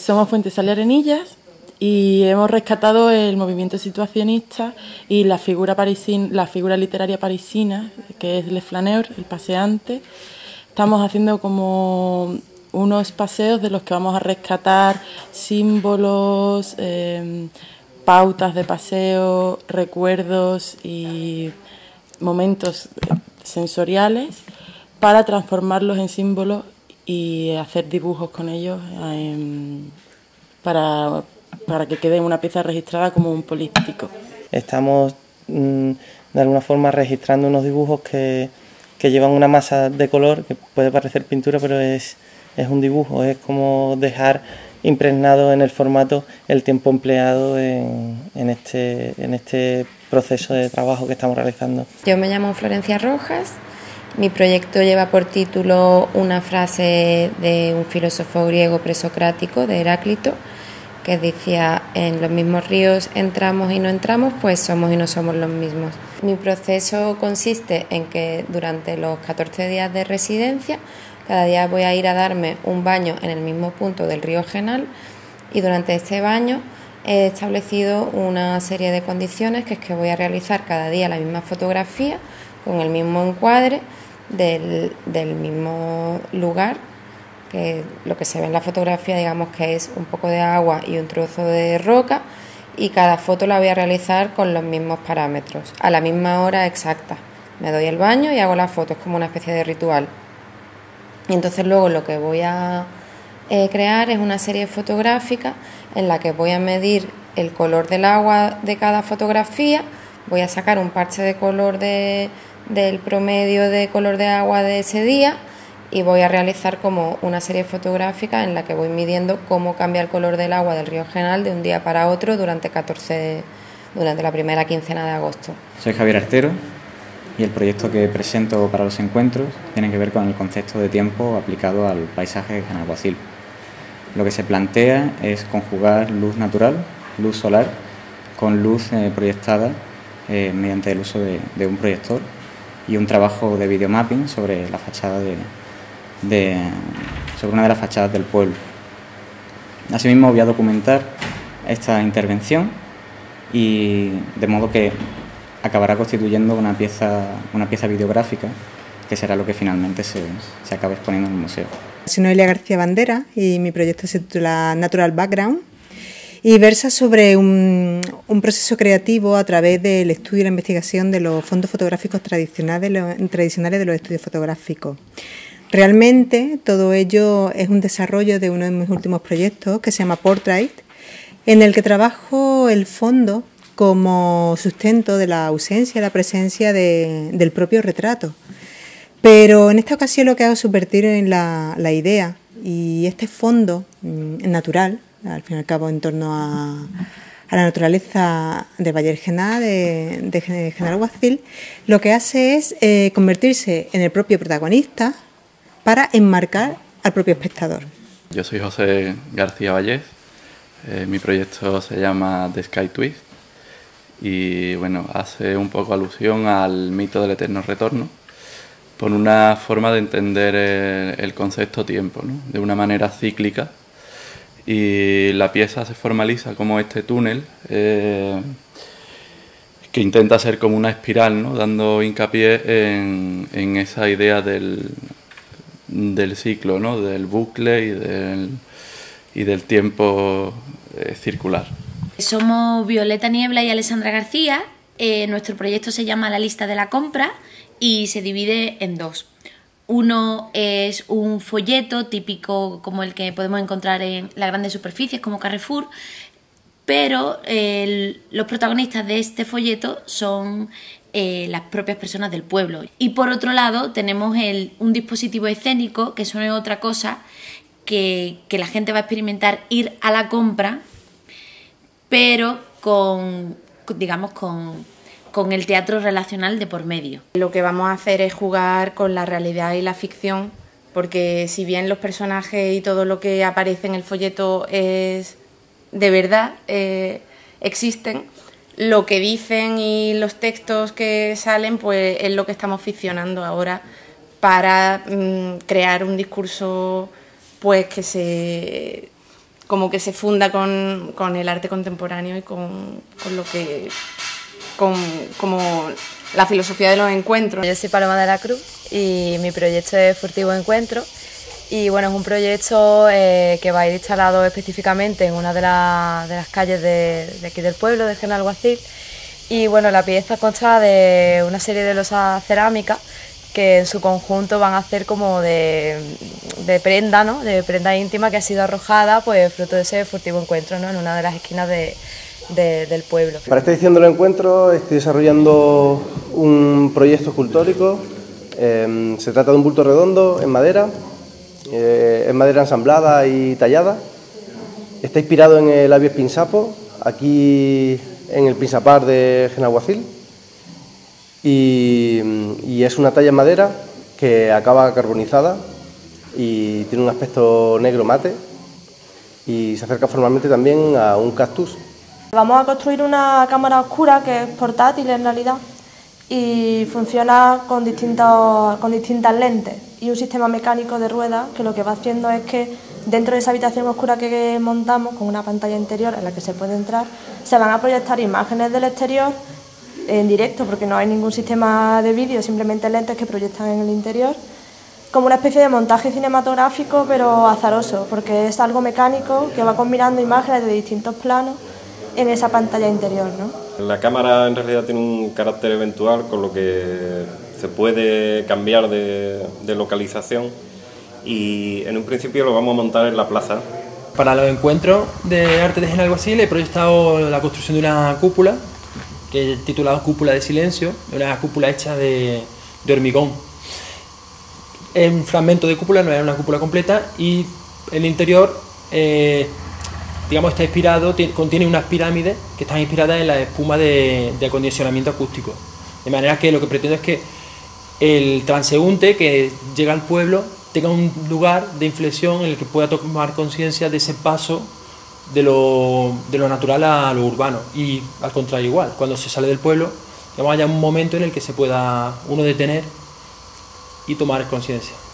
Somos Fuentesal y Arenillas y hemos rescatado el movimiento situacionista y la figura literaria parisina, que es Le Flaneur, el paseante. Estamos haciendo como unos paseos de los que vamos a rescatar símbolos, pautas de paseo, recuerdos y momentos sensoriales para transformarlos en símbolos y hacer dibujos con ellos para que quede una pieza registrada como un políptico. Estamos de alguna forma registrando unos dibujos que llevan una masa de color que puede parecer pintura, pero es un dibujo, es como dejar impregnado en el formato el tiempo empleado en este proceso de trabajo que estamos realizando. Yo me llamo Florencia Rojas, mi proyecto lleva por título una frase de un filósofo griego presocrático, de Heráclito, que decía: en los mismos ríos entramos y no entramos, pues somos y no somos los mismos. Mi proceso consiste en que durante los 14 días de residencia, cada día voy a ir a darme un baño en el mismo punto del río Genal, y durante este baño he establecido una serie de condiciones, que es que voy a realizar cada día la misma fotografía con el mismo encuadre del mismo lugar, que lo que se ve en la fotografía, digamos que es un poco de agua y un trozo de roca, y cada foto la voy a realizar con los mismos parámetros, a la misma hora exacta. Me doy el baño y hago la foto, es como una especie de ritual. Y entonces luego lo que voy a crear es una serie fotográfica en la que voy a medir el color del agua de cada fotografía, voy a sacar un parche de color del promedio de color de agua de ese día, y voy a realizar como una serie fotográfica en la que voy midiendo cómo cambia el color del agua del río Genal de un día para otro durante la primera quincena de agosto. Soy Javier Artero y el proyecto que presento para los encuentros tiene que ver con el concepto de tiempo aplicado al paisaje en Alguacil. Lo que se plantea es conjugar luz natural, luz solar, con luz proyectada mediante el uso de un proyector y un trabajo de videomapping sobre la fachada sobre una de las fachadas del pueblo. Asimismo voy a documentar esta intervención, y de modo que acabará constituyendo una pieza videográfica que será lo que finalmente se acabe exponiendo en el museo. Soy Noelia García Bandera y mi proyecto se titula Natural Background y versa sobre un proceso creativo a través del estudio y la investigación de los fondos fotográficos tradicionales de los estudios fotográficos. Realmente todo ello es un desarrollo de uno de mis últimos proyectos, que se llama Portrait, en el que trabajo el fondo como sustento de la ausencia y la presencia del propio retrato. Pero en esta ocasión lo que hago es subvertir en la idea, y este fondo natural, al fin y al cabo en torno a la naturaleza del Valle del Genal, de Genal-Alguacil, lo que hace es convertirse en el propio protagonista para enmarcar al propio espectador. Yo soy José García Vallés, mi proyecto se llama The Sky Twist y bueno, hace un poco alusión al mito del eterno retorno por una forma de entender el concepto tiempo, ¿no? De una manera cíclica, y la pieza se formaliza como este túnel que intenta ser como una espiral, ¿no? Dando hincapié en esa idea del ciclo, ¿no? Del bucle y del tiempo circular. Somos Violeta Niebla y Alessandra García. Nuestro proyecto se llama La lista de la compra y se divide en dos. Uno es un folleto típico como el que podemos encontrar en las grandes superficies como Carrefour, pero los protagonistas de este folleto son las propias personas del pueblo. Y por otro lado tenemos un dispositivo escénico, que eso no es otra cosa que la gente va a experimentar ir a la compra, pero con el teatro relacional de por medio. Lo que vamos a hacer es jugar con la realidad y la ficción, porque si bien los personajes y todo lo que aparece en el folleto es de verdad, existen, lo que dicen y los textos que salen pues es lo que estamos ficcionando ahora para crear un discurso pues que como que se funda con el arte contemporáneo y con lo que... como la filosofía de los encuentros. Yo soy Paloma de la Cruz y mi proyecto es Furtivo Encuentro. Y bueno, es un proyecto que va a ir instalado específicamente en una de las calles de aquí del pueblo, de Genalguacil. Y bueno, la pieza consta de una serie de losas cerámicas que en su conjunto van a hacer como de prenda, ¿no? De prenda íntima que ha sido arrojada pues fruto de ese furtivo encuentro, ¿no? En una de las esquinas del pueblo. Para esta edición de los encuentros estoy desarrollando un proyecto escultórico. Se trata de un bulto redondo en madera ensamblada y tallada. Está inspirado en el Abies Pinsapo, aquí en el Pinsapar de Genalguacil, y es una talla en madera que acaba carbonizada y tiene un aspecto negro mate y se acerca formalmente también a un cactus. Vamos a construir una cámara oscura que es portátil en realidad y funciona con distintas lentes y un sistema mecánico de ruedas que lo que va haciendo es que dentro de esa habitación oscura que montamos con una pantalla interior en la que se puede entrar se van a proyectar imágenes del exterior en directo porque no hay ningún sistema de vídeo, simplemente lentes que proyectan en el interior, como una especie de montaje cinematográfico pero azaroso porque es algo mecánico que va combinando imágenes de distintos planos en esa pantalla interior, ¿no? La cámara en realidad tiene un carácter eventual, con lo que se puede cambiar de localización y en un principio lo vamos a montar en la plaza. Para los encuentros de arte de Genalguacil he proyectado la construcción de una cúpula, que he titulado Cúpula de Silencio, una cúpula hecha de hormigón. Es un fragmento de cúpula, no es una cúpula completa, y el interior digamos, está inspirado, contiene unas pirámides que están inspiradas en la espuma de acondicionamiento acústico. De manera que lo que pretendo es que el transeúnte que llega al pueblo tenga un lugar de inflexión en el que pueda tomar conciencia de ese paso de lo natural a lo urbano. Y al contrario igual, cuando se sale del pueblo, digamos, haya un momento en el que se pueda uno detener y tomar conciencia.